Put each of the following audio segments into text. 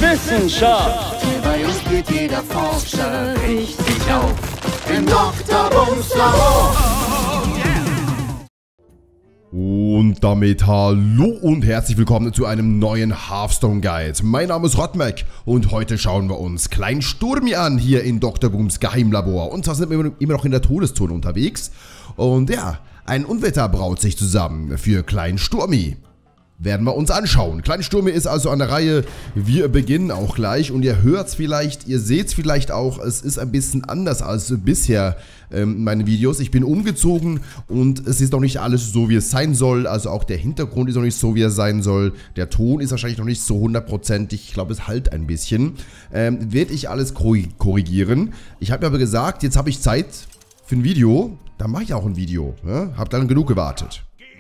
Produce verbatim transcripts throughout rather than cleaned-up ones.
Wissenschaft. Bei uns geht jeder Forscher richtig auf im Doktor Bums Labor. Und damit hallo und herzlich willkommen zu einem neuen Hearthstone Guide. Mein Name ist Rotmac und heute schauen wir uns Klein Sturmi an hier in Doktor Booms Geheimlabor. Und zwar sind wir immer noch in der Todeszone unterwegs. Und ja, ein Unwetter braut sich zusammen für Klein Sturmi. Werden wir uns anschauen. Klein Sturmi ist also an der Reihe. Wir beginnen auch gleich und ihr hört es vielleicht, ihr seht es vielleicht auch, es ist ein bisschen anders als bisher ähm, meine Videos. Ich bin umgezogen und es ist noch nicht alles so, wie es sein soll. Also auch der Hintergrund ist noch nicht so, wie er sein soll. Der Ton ist wahrscheinlich noch nicht so hundertprozentig. Ich glaube, es halt ein bisschen. Ähm, werde ich alles korrigieren. Ich habe aber gesagt, jetzt habe ich Zeit für ein Video. Dann mache ich auch ein Video. Ja? Hab dann genug gewartet.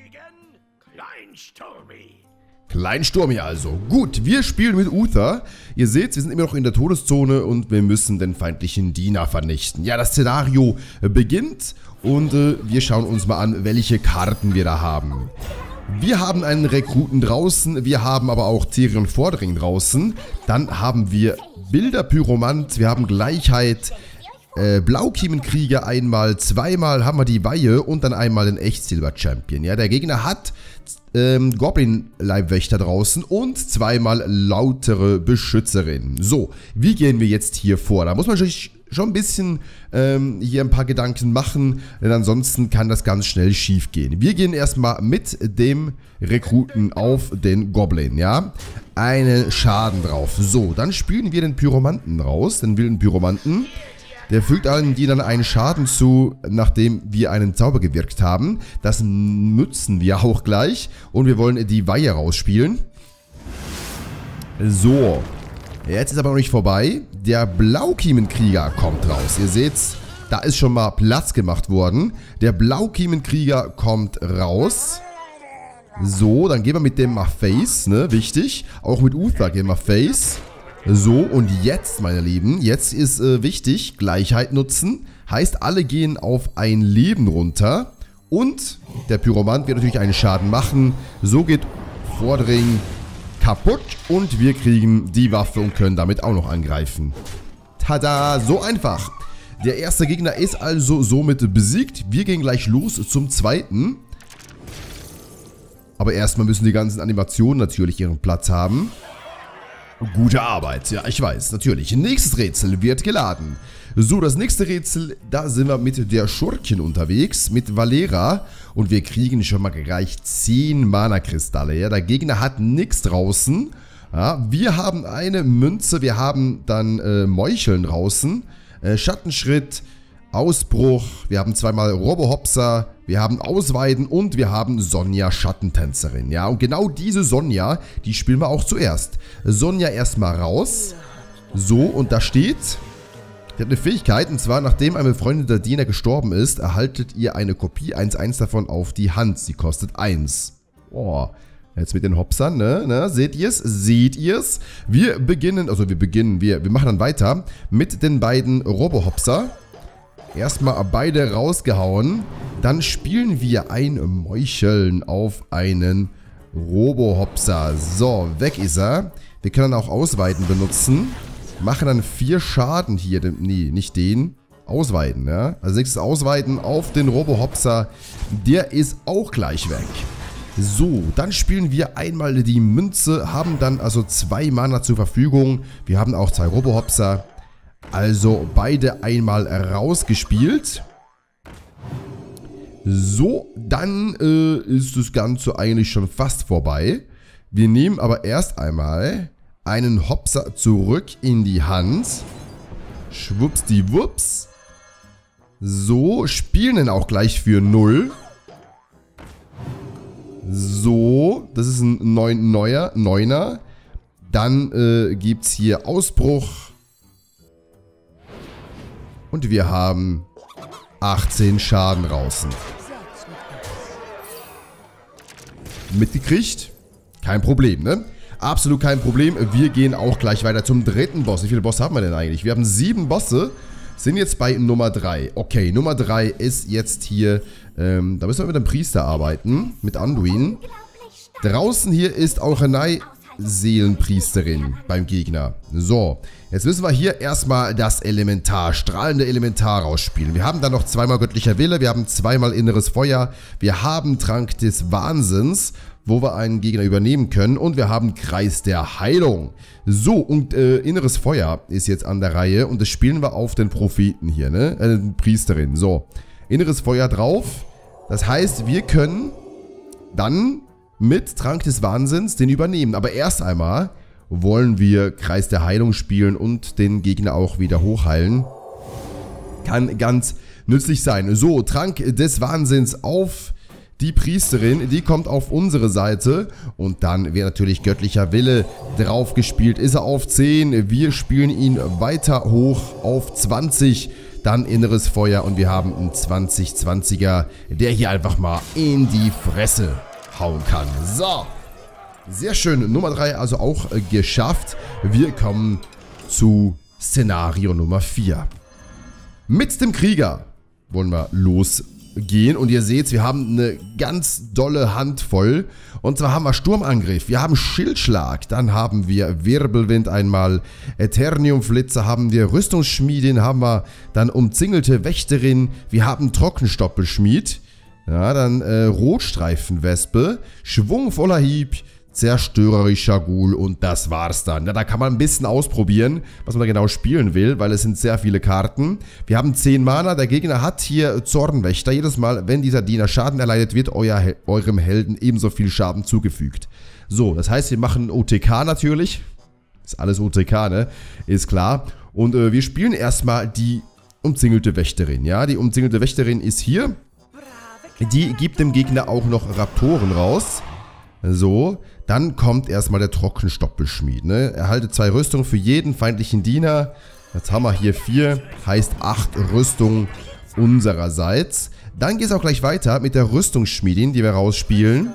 Klein Sturmi also. Gut, wir spielen mit Uther. Ihr seht, wir sind immer noch in der Todeszone und wir müssen den feindlichen Diener vernichten. Ja, das Szenario beginnt und äh, wir schauen uns mal an, welche Karten wir da haben. Wir haben einen Rekruten draußen, wir haben aber auch Therion Vordring draußen. Dann haben wir Bilderpyromant, wir haben Gleichheit, äh, Blaukiemenkrieger einmal, zweimal haben wir die Weihe und dann einmal den Echt-Silber-Champion. Ja, der Gegner hat ähm, Goblin-Leibwächter draußen und zweimal lautere Beschützerinnen. So, wie gehen wir jetzt hier vor? Da muss man sich schon ein bisschen ähm, hier ein paar Gedanken machen, denn ansonsten kann das ganz schnell schief gehen. Wir gehen erstmal mit dem Rekruten auf den Goblin, ja? Einen Schaden drauf. So, dann spielen wir den Pyromanten raus, den wilden Pyromanten. Der fügt allen Dienern einen Schaden zu, nachdem wir einen Zauber gewirkt haben. Das nutzen wir auch gleich. Und wir wollen die Weihe rausspielen. So. Jetzt ist aber noch nicht vorbei. Der Blaukiemenkrieger kommt raus. Ihr seht's, da ist schon mal Platz gemacht worden. Der Blaukiemenkrieger kommt raus. So, dann gehen wir mit dem mal Face, ne? Wichtig. Auch mit Uther gehen wir Face. So, und jetzt, meine Lieben, jetzt ist äh, wichtig, Gleichheit nutzen. Heißt, alle gehen auf ein Leben runter. Und der Pyromant wird natürlich einen Schaden machen. So geht Vordring kaputt und wir kriegen die Waffe und können damit auch noch angreifen. Tada, so einfach. Der erste Gegner ist also somit besiegt. Wir gehen gleich los zum zweiten. Aber erstmal müssen die ganzen Animationen natürlich ihren Platz haben. Gute Arbeit, ja, ich weiß, natürlich. Nächstes Rätsel wird geladen. So, das nächste Rätsel, da sind wir mit der Schurkin unterwegs, mit Valera. Und wir kriegen schon mal gleich zehn Mana-Kristalle. Ja, der Gegner hat nichts draußen. Ja, wir haben eine Münze, wir haben dann äh, Meucheln draußen. Äh, Schattenschritt, Ausbruch, wir haben zweimal Robohopser, wir haben Ausweiden und wir haben Sonja Schattentänzerin. Ja, und genau diese Sonja, die spielen wir auch zuerst. Sonja erstmal raus. So, und da steht, die hat eine Fähigkeit, und zwar, nachdem ein befreundeter Diener gestorben ist, erhaltet ihr eine Kopie eins eins davon auf die Hand. Sie kostet eins. Boah. Jetzt mit den Hopsern, ne? ne? Seht ihr es? Seht ihr es? Wir beginnen, also wir beginnen, wir, wir machen dann weiter mit den beiden Robohopser. Erstmal beide rausgehauen. Dann spielen wir ein Meucheln auf einen Robohopser. So, weg ist er. Wir können auch Ausweiden benutzen. Machen dann vier Schaden hier. Nee, nicht den. Ausweiden, ja. Also nächstes Ausweiden auf den Robohopser. Der ist auch gleich weg. So, dann spielen wir einmal die Münze. Haben dann also zwei Mana zur Verfügung. Wir haben auch zwei Robohopser. Also beide einmal rausgespielt. So, dann äh, ist das Ganze eigentlich schon fast vorbei. Wir nehmen aber erst einmal einen Hopser zurück in die Hand. Schwuppsdiwupps. So, spielen ihn auch gleich für null. So, das ist ein neun, neuer, Neuner. Dann äh, gibt es hier Ausbruch. Und wir haben achtzehn Schaden draußen. Mitgekriegt? Kein Problem, ne? Absolut kein Problem. Wir gehen auch gleich weiter zum dritten Boss. Wie viele Bosse haben wir denn eigentlich? Wir haben sieben Bosse. Sind jetzt bei Nummer drei. Okay, Nummer drei ist jetzt hier, ähm, da müssen wir mit dem Priester arbeiten. Mit Anduin. Draußen hier ist auch Renai Seelenpriesterin beim Gegner. So, jetzt müssen wir hier erstmal das Elementar, strahlende Elementar rausspielen. Wir haben dann noch zweimal göttlicher Wille, wir haben zweimal inneres Feuer, wir haben Trank des Wahnsinns, wo wir einen Gegner übernehmen können und wir haben Kreis der Heilung. So, und äh, inneres Feuer ist jetzt an der Reihe und das spielen wir auf den Propheten hier, ne? Äh, Priesterin. So, inneres Feuer drauf. Das heißt, wir können dann mit Trank des Wahnsinns den übernehmen. Aber erst einmal wollen wir Kreis der Heilung spielen und den Gegner auch wieder hochheilen. Kann ganz nützlich sein. So, Trank des Wahnsinns auf die Priesterin, die kommt auf unsere Seite. Und dann wird natürlich göttlicher Wille drauf gespielt. Ist er auf zehn, wir spielen ihn weiter hoch auf zwanzig. Dann inneres Feuer und wir haben einen zwanzig zwanziger, der hier einfach mal in die Fresse hauen kann. So, sehr schön. Nummer drei also auch äh, geschafft. Wir kommen zu Szenario Nummer vier. Mit dem Krieger wollen wir losgehen. Und ihr seht, wir haben eine ganz dolle Handvoll. Und zwar haben wir Sturmangriff, wir haben Schildschlag, dann haben wir Wirbelwind einmal, Eterniumflitzer, haben wir Rüstungsschmiedin, haben wir dann umzingelte Wächterin, wir haben Trockenstoppelschmied. Ja, dann äh, Rotstreifenwespe, schwungvoller Hieb, zerstörerischer Ghoul und das war's dann. Ja, da kann man ein bisschen ausprobieren, was man da genau spielen will, weil es sind sehr viele Karten. Wir haben zehn Mana, der Gegner hat hier Zornwächter. Jedes Mal, wenn dieser Diener Schaden erleidet, wird euer, eurem Helden ebenso viel Schaden zugefügt. So, das heißt, wir machen O T K natürlich. Ist alles O T K, ne? Ist klar. Und äh, wir spielen erstmal die umzingelte Wächterin. Ja, die umzingelte Wächterin ist hier. Die gibt dem Gegner auch noch Raptoren raus. So, dann kommt erstmal der Trockenstoppelschmied. Ne? Erhalte zwei Rüstungen für jeden feindlichen Diener. Jetzt haben wir hier vier, heißt acht Rüstungen unsererseits. Dann geht es auch gleich weiter mit der Rüstungsschmiedin, die wir rausspielen.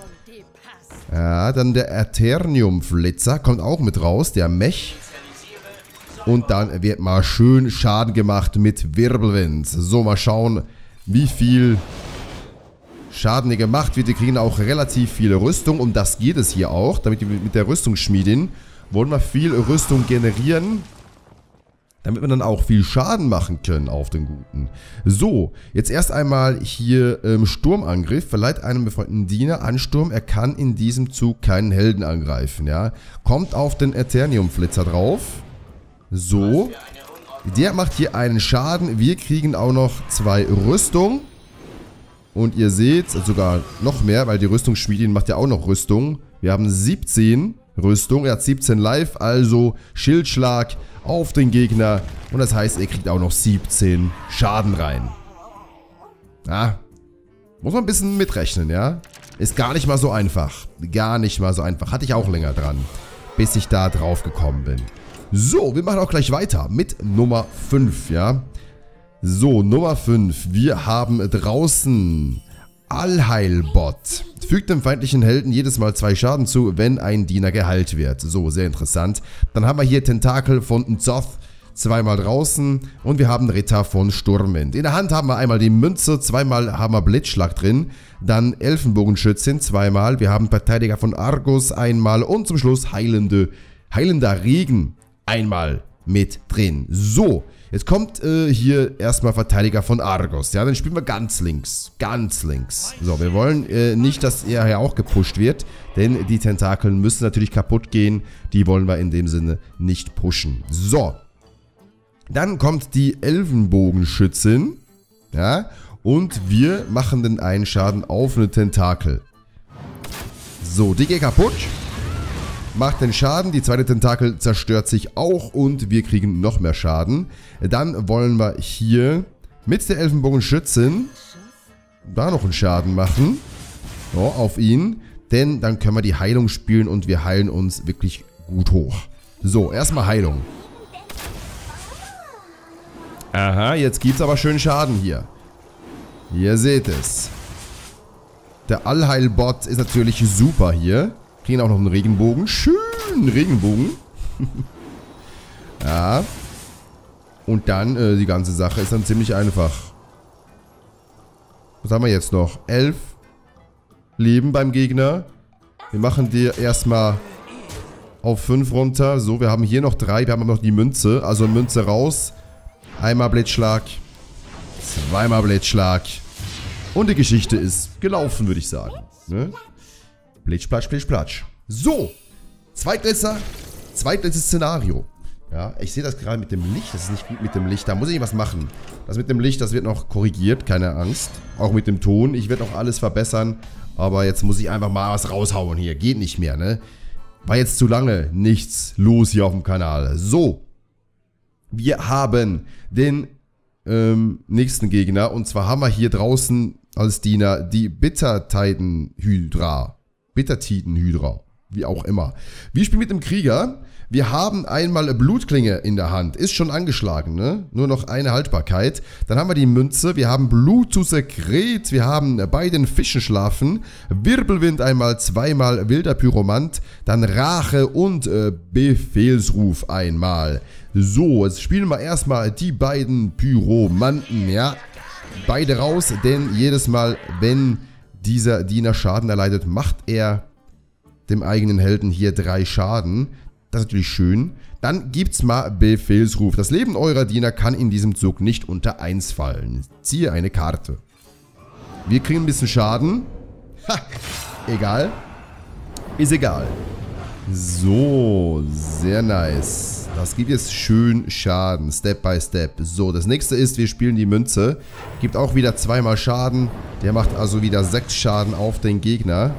Ja, dann der Eterniumflitzer kommt auch mit raus, der Mech. Und dann wird mal schön Schaden gemacht mit Wirbelwind. So, mal schauen, wie viel Schaden hier gemacht wird. Wir kriegen auch relativ viele Rüstung. Um das geht es hier auch. Damit wir mit der Rüstungsschmiedin wollen wir viel Rüstung generieren. Damit wir dann auch viel Schaden machen können auf den Guten. So, jetzt erst einmal hier ähm, Sturmangriff. Verleiht einem befreundeten Diener Ansturm. Er kann in diesem Zug keinen Helden angreifen. Ja, kommt auf den Eterniumflitzer drauf. So. Der macht hier einen Schaden. Wir kriegen auch noch zwei Rüstung. Und ihr seht, sogar noch mehr, weil die Rüstungsschmiedin macht ja auch noch Rüstung. Wir haben siebzehn Rüstung, er hat siebzehn live, also Schildschlag auf den Gegner. Und das heißt, er kriegt auch noch siebzehn Schaden rein. Ja, muss man ein bisschen mitrechnen, ja. Ist gar nicht mal so einfach. Gar nicht mal so einfach. Hatte ich auch länger dran, bis ich da drauf gekommen bin. So, wir machen auch gleich weiter mit Nummer fünf, ja. So, Nummer fünf. Wir haben draußen Allheilbot. Fügt dem feindlichen Helden jedes Mal zwei Schaden zu, wenn ein Diener geheilt wird. So, sehr interessant. Dann haben wir hier Tentakel von N'Zoth. Zweimal draußen. Und wir haben Ritter von Sturmwind. In der Hand haben wir einmal die Münze. Zweimal haben wir Blitzschlag drin. Dann Elfenbogenschützin. Zweimal. Wir haben Verteidiger von Argus. Einmal. Und zum Schluss heilende, heilender Regen. Einmal mit drin. So. Jetzt kommt äh, hier erstmal Verteidiger von Argus. Ja, dann spielen wir ganz links. Ganz links. So, wir wollen äh, nicht, dass er hier auch gepusht wird. Denn die Tentakeln müssen natürlich kaputt gehen. Die wollen wir in dem Sinne nicht pushen. So. Dann kommt die Elfenbogenschützin. Ja. Und wir machen den einen Schaden auf eine Tentakel. So, die geht kaputt. Macht den Schaden, die zweite Tentakel zerstört sich auch und wir kriegen noch mehr Schaden. Dann wollen wir hier mit der Elfenbogenschützin da noch einen Schaden machen. So, auf ihn. Denn dann können wir die Heilung spielen und wir heilen uns wirklich gut hoch. So, erstmal Heilung. Aha, jetzt gibt es aber schön Schaden hier. Ihr seht es. Der Allheilbot ist natürlich super hier. Kriegen auch noch einen Regenbogen. Schön Regenbogen. Ja. Und dann, äh, die ganze Sache ist dann ziemlich einfach. Was haben wir jetzt noch? Elf Leben beim Gegner. Wir machen dir erstmal auf fünf runter. So, wir haben hier noch drei. Wir haben noch die Münze. Also Münze raus. Einmal Blitzschlag. Zweimal Blitzschlag. Und die Geschichte ist gelaufen, würde ich sagen. Ne? Blitsch, platsch, blitsch, platsch. So. Zweitletzter. Zweitletztes Szenario. Ja, ich sehe das gerade mit dem Licht. Das ist nicht gut mit dem Licht. Da muss ich was machen. Das mit dem Licht, das wird noch korrigiert. Keine Angst. Auch mit dem Ton. Ich werde noch alles verbessern. Aber jetzt muss ich einfach mal was raushauen hier. Geht nicht mehr, ne? War jetzt zu lange nichts los hier auf dem Kanal. So. Wir haben den ähm, nächsten Gegner. Und zwar haben wir hier draußen als Diener die Bittertidenhydra. Bittertidenhydra. Wie auch immer. Wir spielen mit dem Krieger. Wir haben einmal Blutklinge in der Hand. Ist schon angeschlagen, ne? Nur noch eine Haltbarkeit. Dann haben wir die Münze. Wir haben Blut zu Sekret. Wir haben bei den Fischen schlafen. Wirbelwind einmal, zweimal. Wilder Pyromant. Dann Rache und äh, Befehlsruf einmal. So, jetzt spielen wir erstmal die beiden Pyromanten, ja? Beide raus, denn jedes Mal, wenn dieser Diener Schaden erleidet, macht er dem eigenen Helden hier drei Schaden. Das ist natürlich schön. Dann gibt's mal Befehlsruf. Das Leben eurer Diener kann in diesem Zug nicht unter eins fallen. Ziehe eine Karte. Wir kriegen ein bisschen Schaden. Ha, egal. Ist egal. So, sehr nice. Das gibt jetzt schön Schaden, Step by Step. So, das nächste ist, wir spielen die Münze. Gibt auch wieder zweimal Schaden. Der macht also wieder sechs Schaden auf den Gegner.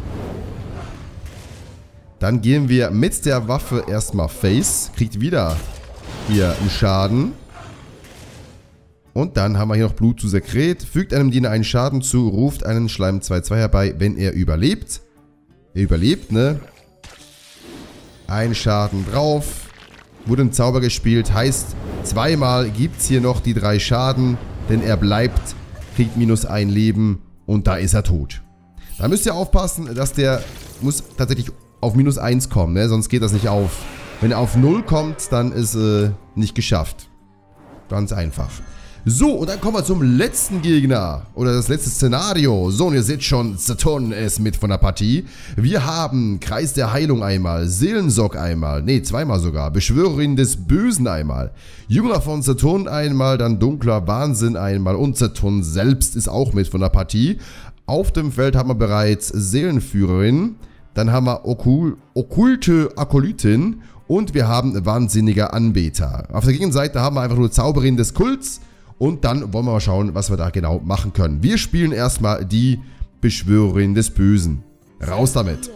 Dann gehen wir mit der Waffe erstmal Face. Kriegt wieder hier einen Schaden. Und dann haben wir hier noch Blut zu Sekret. Fügt einem Diener einen Schaden zu, ruft einen Schleim zwei zwei herbei, wenn er überlebt. Er überlebt, ne? Ein Schaden drauf. Wurde ein Zauber gespielt. Heißt, zweimal gibt es hier noch die drei Schaden. Denn er bleibt, kriegt minus ein Leben und da ist er tot. Da müsst ihr aufpassen, dass der muss tatsächlich auf minus eins kommen, ne? Sonst geht das nicht auf. Wenn er auf null kommt, dann ist äh, nicht geschafft. Ganz einfach. So, und dann kommen wir zum letzten Gegner. Oder das letzte Szenario. So, und ihr seht schon, Saturn ist mit von der Partie. Wir haben Kreis der Heilung einmal, Seelensock einmal, ne, zweimal sogar, Beschwörerin des Bösen einmal, Jünger von Saturn einmal, dann dunkler Wahnsinn einmal und Saturn selbst ist auch mit von der Partie. Auf dem Feld haben wir bereits Seelenführerin, dann haben wir Okul okkulte Akolytin und wir haben wahnsinniger Anbeter. Auf der Gegenseite haben wir einfach nur Zauberin des Kults. Und dann wollen wir mal schauen, was wir da genau machen können. Wir spielen erstmal die Beschwörerin des Bösen. Raus damit.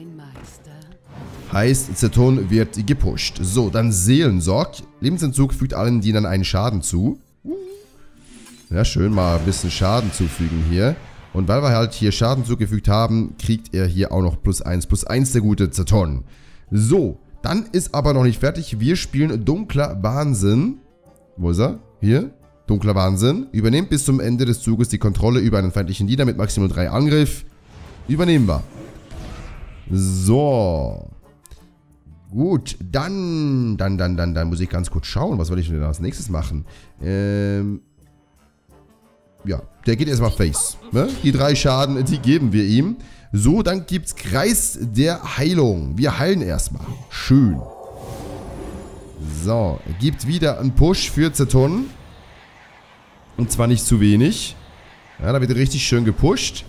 Heißt, Saturn wird gepusht. So, dann Seelensorg. Lebensentzug fügt allen Dienern einen Schaden zu. Ja, schön mal ein bisschen Schaden zufügen hier. Und weil wir halt hier Schaden zugefügt haben, kriegt er hier auch noch plus eins, plus eins der gute Saturn. So, dann ist aber noch nicht fertig. Wir spielen Dunkler Wahnsinn. Wo ist er? Hier. Dunkler Wahnsinn. Übernehmt bis zum Ende des Zuges die Kontrolle über einen feindlichen Diener mit Maximum drei Angriff. Übernehmen wir. So. Gut, dann, dann, dann, dann, dann muss ich ganz kurz schauen, was soll ich denn als nächstes machen? Ähm, ja, der geht erstmal Face. Ne? Die drei Schaden, die geben wir ihm. So, dann gibt's Kreis der Heilung. Wir heilen erstmal. Schön. So, gibt wieder einen Push für Saturn. Und zwar nicht zu wenig. Ja, da wird richtig schön gepusht.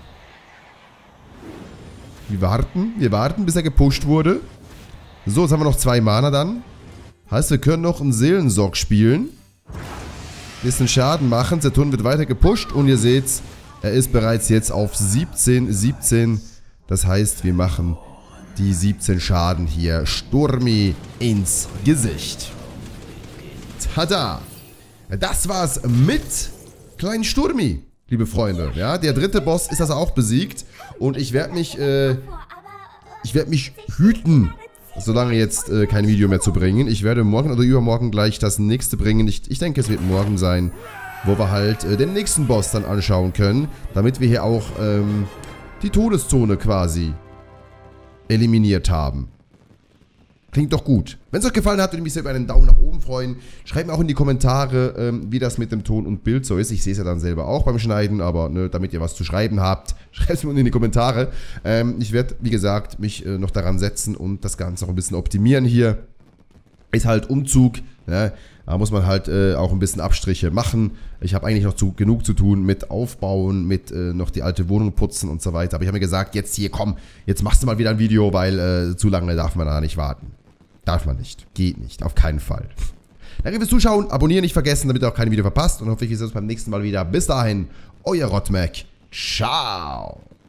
Wir warten, wir warten, bis er gepusht wurde. So, jetzt haben wir noch zwei Mana dann. Heißt, wir können noch einen Seelensorg spielen. Bisschen Schaden machen. Saturn wird weiter gepusht. Und ihr seht's, er ist bereits jetzt auf siebzehn, siebzehn. Das heißt, wir machen die siebzehn Schaden hier Sturmi ins Gesicht. Tada! Das war's mit kleinen Sturmi, liebe Freunde. Ja, der dritte Boss ist also auch besiegt. Und ich werde mich, äh, ich werde mich hüten, solange jetzt äh, kein Video mehr zu bringen. Ich werde morgen oder übermorgen gleich das nächste bringen. Ich, ich denke, es wird morgen sein, wo wir halt äh, den nächsten Boss dann anschauen können. Damit wir hier auch ähm, die Todeszone quasi eliminiert haben. Klingt doch gut. Wenn es euch gefallen hat, würde ich mich sehr über einen Daumen nach oben freuen. Schreibt mir auch in die Kommentare, ähm, wie das mit dem Ton und Bild so ist. Ich sehe es ja dann selber auch beim Schneiden, aber ne, damit ihr was zu schreiben habt, schreibt es mir unten in die Kommentare. Ähm, ich werde, wie gesagt, mich äh, noch daran setzen und das Ganze auch ein bisschen optimieren hier. Ist halt Umzug, ne? Da muss man halt äh, auch ein bisschen Abstriche machen. Ich habe eigentlich noch zu, genug zu tun mit Aufbauen, mit äh, noch die alte Wohnung putzen und so weiter. Aber ich habe mir gesagt, jetzt hier, komm, jetzt machst du mal wieder ein Video, weil äh, zu lange darf man da nicht warten. Darf man nicht. Geht nicht. Auf keinen Fall. Danke fürs Zuschauen. Abonnieren nicht vergessen, damit ihr auch kein Video verpasst. Und hoffe, wir sehen uns beim nächsten Mal wieder. Bis dahin, euer Rotmac. Ciao.